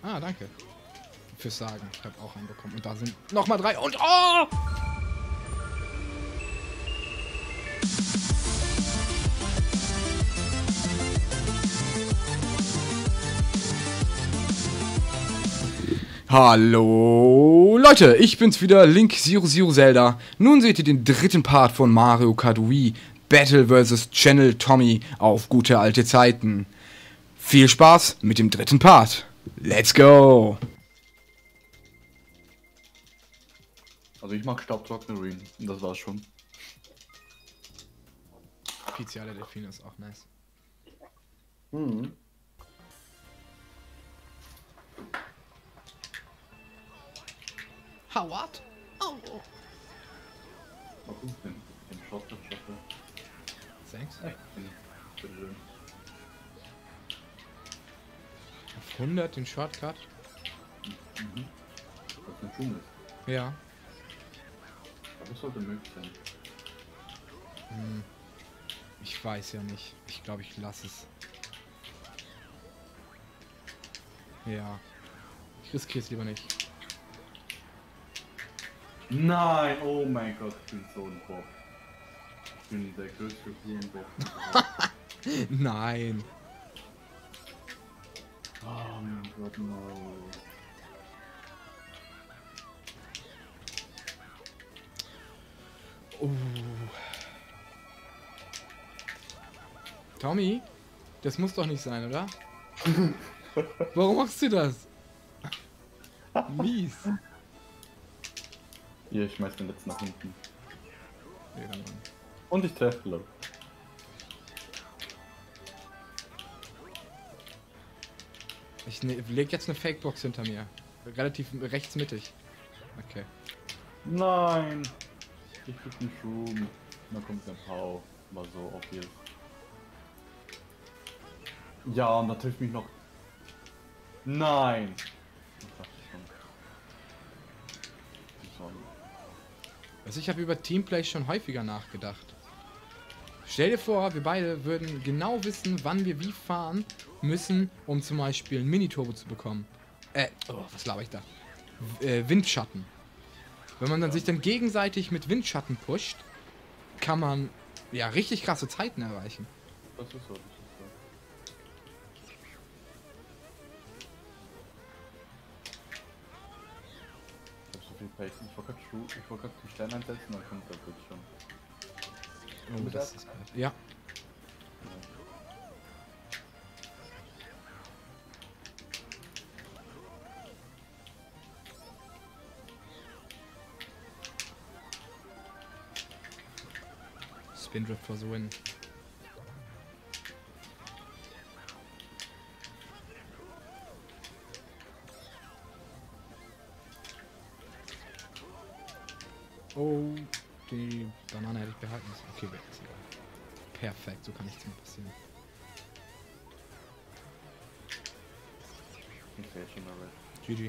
Ah, danke. Fürs Sagen. Ich habe auch einen bekommen. Und da sind nochmal 3 und... Oh! Hallo Leute, ich bin's wieder, Link Zero Zelda. Nun seht ihr den dritten Part von Mario Kart Wii Battle vs. Channel Tommy auf gute alte Zeiten. Viel Spaß mit dem dritten Part. Let's go! Also ich mag Staubtrockner-Ring und das war's schon. Pizza der Delfine ist auch nice. Mhm. Ha, what? Oh. Mal gucken, den Shotgun schaffe. Thanks. Bitteschön. Auf 100 den Shortcut? Mhm. Das ist ein Dschungel. Ja. Aber das sollte möglich sein. Ich weiß ja nicht. Ich glaube, ich lasse es. Ja. Ich riskiere es lieber nicht. Nein, oh mein Gott, ich bin so ein Bob. Ich bin der größte Hurenbob. Nein. Oh mein Gott, no. Tommy? Das muss doch nicht sein, oder? Warum machst du das? Mies. Hier, ich schmeiß den letzten nach hinten. Nee, dann. Und ich treffe Leute. Ich leg jetzt eine Fakebox hinter mir. Relativ rechtsmittig. Okay. Nein! Ich krieg einen Schum. Dann kommt der Pau. Mal so auf hier. Ja, und da trifft mich noch. Nein! Ich dachte schon. Also ich habe über Teamplay schon häufiger nachgedacht. Stell dir vor, wir beide würden genau wissen, wann wir wie fahren müssen, um zum Beispiel ein Mini-Turbo zu bekommen. Was laber ich da? Windschatten. Wenn man dann sich dann gegenseitig mit Windschatten pusht, kann man ja richtig krasse Zeiten erreichen. Das ist so, das ist so. Ich hab so viel Pace. Ich wollte gerade den Stern einsetzen, dann kommt der Bild schon. Oh, das ist ja. Spin Drift for the win. Oh, die Banane hätte ich behalten müssen. Okay, weg ist egal. Perfekt, so kann nichts mehr passieren. Ich sehe schon mal weg. GG.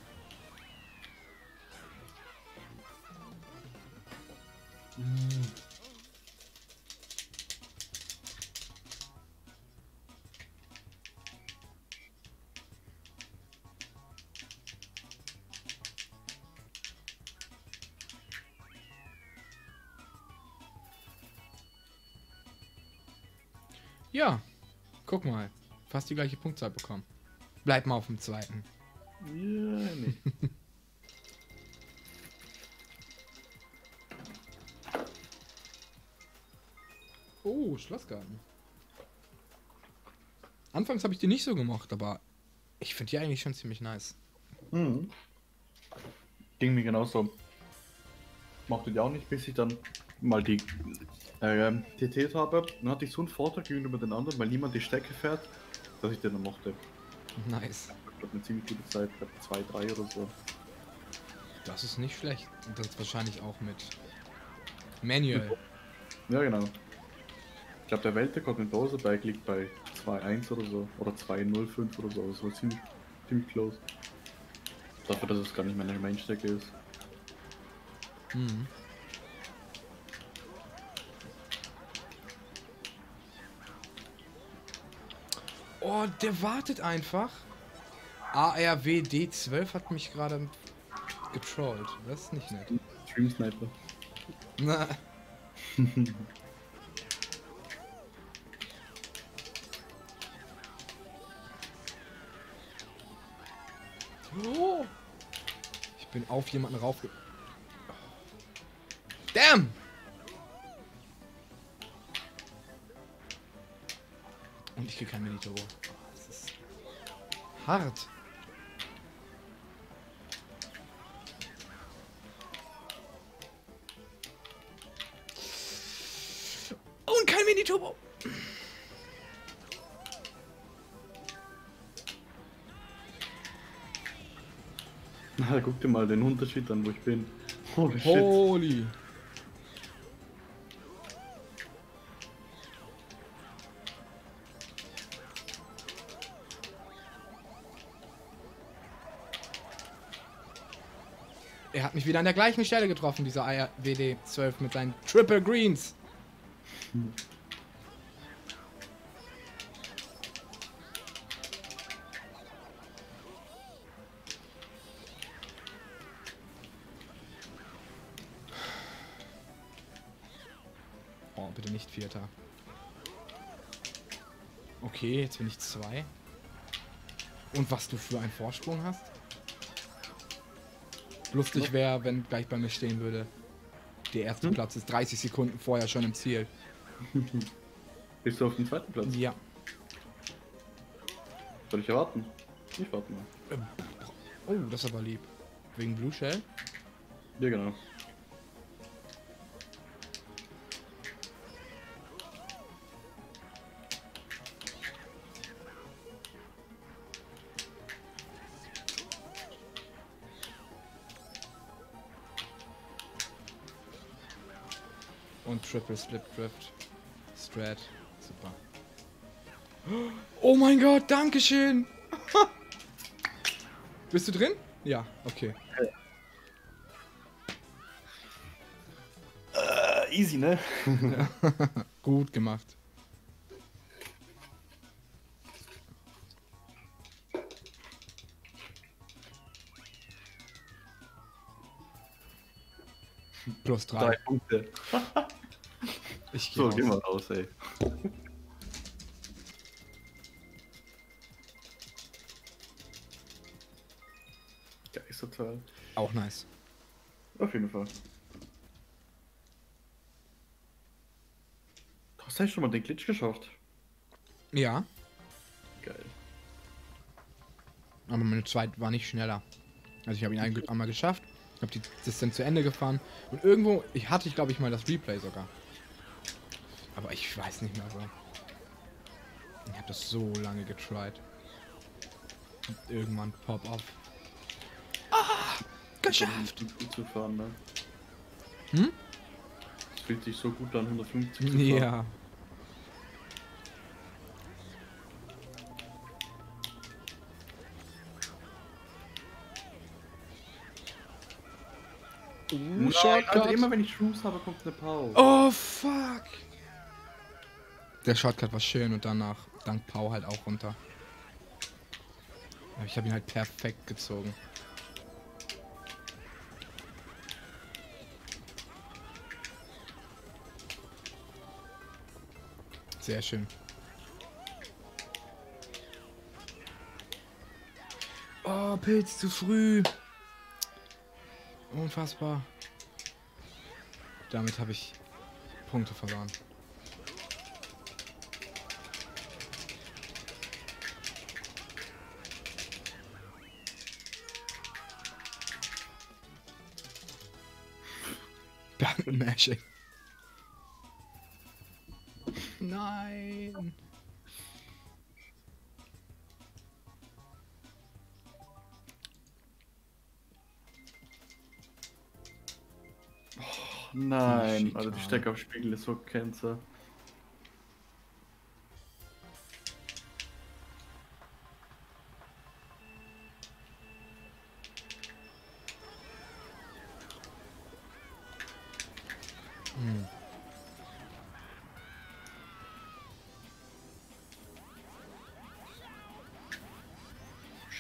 Ja, guck mal. Fast die gleiche Punktzahl bekommen. Bleib mal auf dem zweiten. Ja, nee. Oh, Schlossgarten. Anfangs habe ich die nicht so gemocht, aber ich finde die eigentlich schon ziemlich nice. Mhm. Ging mir genauso. Mochte die auch nicht, bis ich dann mal die TTs habe. Dann hatte ich so einen Vorteil gegenüber den anderen, weil niemand die Strecke fährt, dass ich den dann mochte. Nice. Ich glaube, eine ziemlich gute Zeit, ich glaube 2, 3 oder so. Das ist nicht schlecht. Und das wahrscheinlich auch mit Manual. Ja, genau. Ich glaube, der Weltrekord mit Bowser-Bike liegt bei 2,1 oder so. Oder 2,05 oder so. Das war ziemlich close. Dafür, dass es gar nicht meine Main-Strecke ist. Mhm. Oh, der wartet einfach. ARWD12 hat mich gerade getrollt. Das ist nicht nett. Stream Sniper. Na. Oh. Ich bin auf jemanden raufge... Damn! Und ich krieg kein Mini-Turbo. Oh, das ist hart. Und kein Mini-Turbo. Na, guck dir mal den Unterschied an, wo ich bin. Holy shit. Holy. Er hat mich wieder an der gleichen Stelle getroffen, dieser ARWD12 mit seinen Triple Greens. Oh, bitte nicht Vierter. Okay, jetzt bin ich 2. Und was du für einen Vorsprung hast? Lustig wäre, wenn gleich bei mir stehen würde. Der erste Platz ist 30 Sekunden vorher schon im Ziel. Bist du auf dem zweiten Platz? Ja. Soll ich erwarten? Ich warte mal. Oh, das ist aber lieb. Wegen Blue Shell? Ja, genau. Und Triple Slip Drift. Strat. Super. Oh mein Gott, Dankeschön! Bist du drin? Ja, okay. Easy, ne? Ja. Gut gemacht. Plus 3. 3 Punkte. Ich So, gehe gehen raus. wir raus, ey. Geisterteil. Auch nice. Auf jeden Fall. Hast du schon mal den Glitch geschafft? Ja, Geil. aber meine zweite war nicht schneller. Also ich habe ihn einmal geschafft, habe die Distanz zu Ende gefahren und irgendwo, ich glaube ich mal das Replay sogar. Aber ich weiß nicht mehr so. Ich habe das so lange getried. Und irgendwann Pop-Off. Ah! Geschafft! Gut zu fahren, ne? Hm? Es fühlt sich so gut an, 150 zu fahren. Ja. Nein, Shortcut. Alter, immer wenn ich Schuss habe, kommt eine Pause. Oh, fuck. Der Shortcut war schön und danach dank Pau halt auch runter. Aber ich habe ihn halt perfekt gezogen. Sehr schön. Oh, Pilz zu früh. Unfassbar. Damit habe ich Punkte verloren. Button Mashing. Nein. Nein, Die Alter, die Schikane. Steckaufspiegel ist so Cancer. Hm.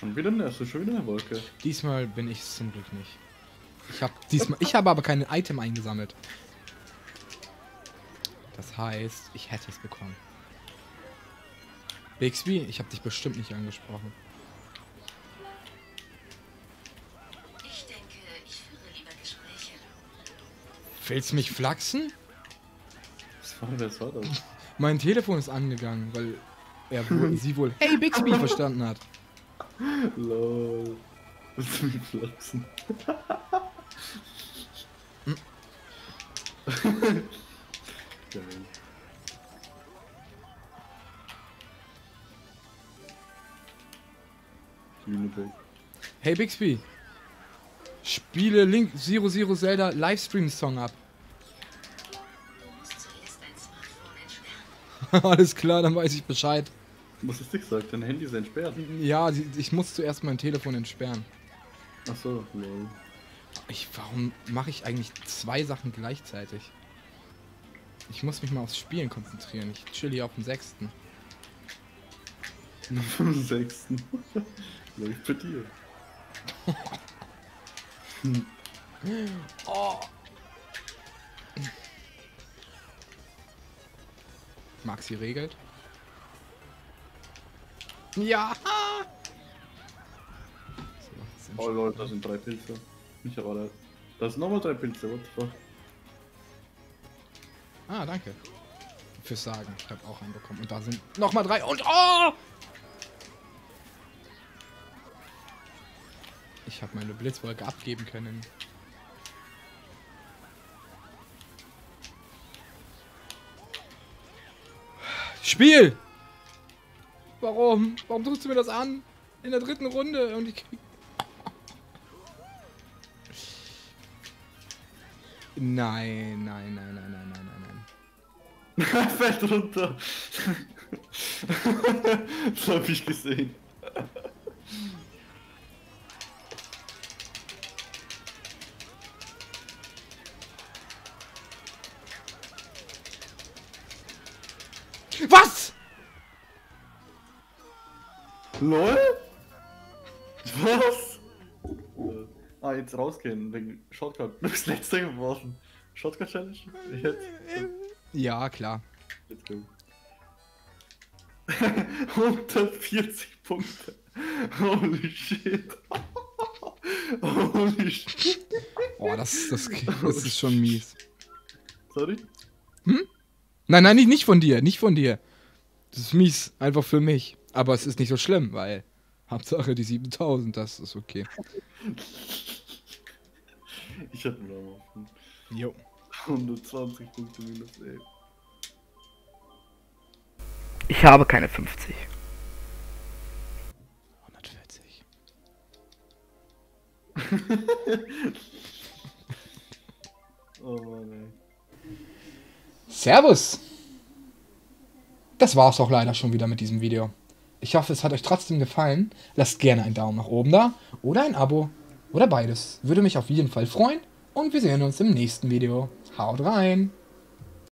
Schon wieder eine Wolke. Diesmal bin ich es zum Glück nicht. Ich habe aber kein Item eingesammelt. Das heißt, ich hätte es bekommen. Bixby, ich habe dich bestimmt nicht angesprochen. Ich denke, ich führe lieber Gespräche. Willst du mich flachsen? Was war das? Mein Telefon ist angegangen, weil sie wohl Hey Bixby verstanden hat. Lol. Willst du mich flachsen? Geil. Lüneburg. Hey Bixby, spiele Link Zero Zelda Livestream Song ab. Du musst zuerst dein Smartphone entsperren. Alles klar, dann weiß ich Bescheid. Was ist nicht gesagt? Dein Handy ist entsperrt. Ja, ich muss zuerst mein Telefon entsperren. Achso, lol. Warum mache ich eigentlich 2 Sachen gleichzeitig? Ich muss mich mal aufs Spielen konzentrieren. Ich chill hier auf dem 6. Am 6. Läuft bei dir. Oh. Maxi regelt. Ja! So, Oh lol, da sind 3 Pilze. Ich erwarte. Da sind nochmal 3 Pilze, what the fuck? Ah, danke. Fürs Sagen. Ich habe auch einen bekommen. Und da sind nochmal 3 und oh! Ich habe meine Blitzwolke abgeben können. Spiel! Warum? Warum tust du mir das an? In der 3. Runde und ich krieg... Nein. Fällt runter. Das hab ich gesehen. Was? LOL? Was? Jetzt rausgehen wegen Shotgun. Du bist letzter geworden. Shotgun Challenge? Jetzt? Ja, klar. Let's go. 140 Punkte. Holy shit. Holy shit. Oh, das ist schon mies. Sorry? Nein, nicht von dir, nicht von dir. Das ist mies, einfach für mich. Aber es ist nicht so schlimm, weil Hauptsache die 7000, das ist okay. Ich hatte mir auch offen. Jo. 120 Punkte minus, ey. Ich habe keine 50. 140. Oh Mann, ey. Servus! Das war's auch leider schon wieder mit diesem Video. Ich hoffe, es hat euch trotzdem gefallen. Lasst gerne einen Daumen nach oben da oder ein Abo oder beides. Würde mich auf jeden Fall freuen und wir sehen uns im nächsten Video. Haut rein!